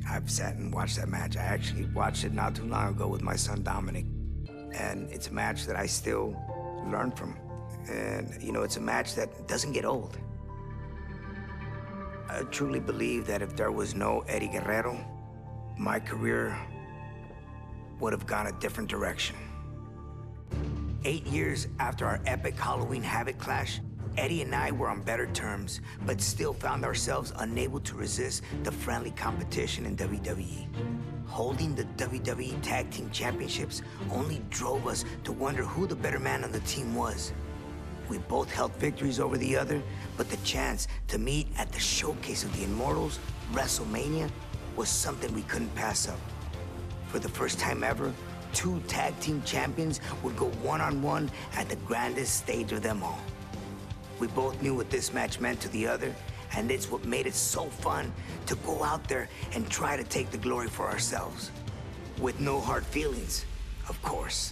I've sat and watched that match. I actually watched it not too long ago with my son Dominic. And it's a match that I still learn from. And, you know, it's a match that doesn't get old. I truly believe that if there was no Eddie Guerrero, my career would have gone a different direction. 8 years after our epic Halloween Havoc clash, Eddie and I were on better terms, but still found ourselves unable to resist the friendly competition in WWE. Holding the WWE Tag Team Championships only drove us to wonder who the better man on the team was. We both held victories over the other, but the chance to meet at the Showcase of the Immortals, WrestleMania, was something we couldn't pass up. For the first time ever, two tag team champions would go one-on-one at the grandest stage of them all. We both knew what this match meant to the other, and it's what made it so fun to go out there and try to take the glory for ourselves. With no hard feelings, of course.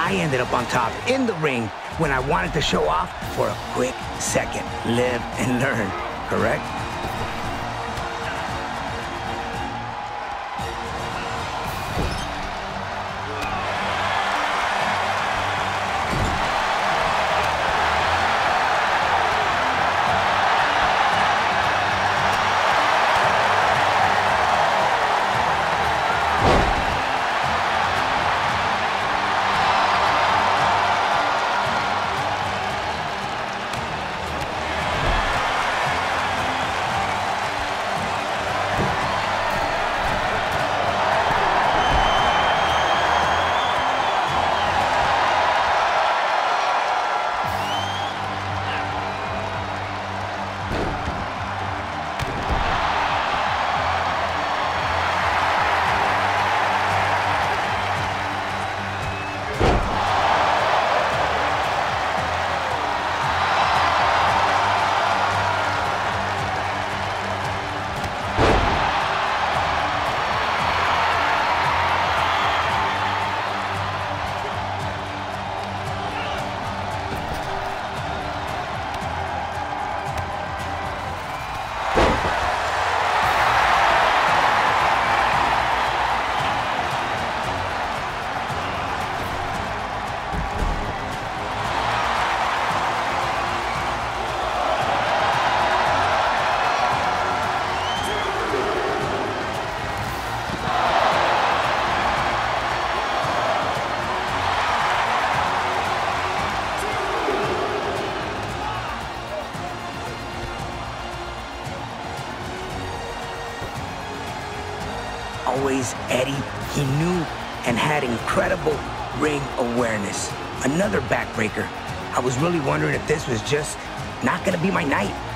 I ended up on top in the ring when I wanted to show off for a quick second. Live and learn, correct? Always Eddie, he knew and had incredible ring awareness. Another backbreaker. I was really wondering if this was just not gonna be my night.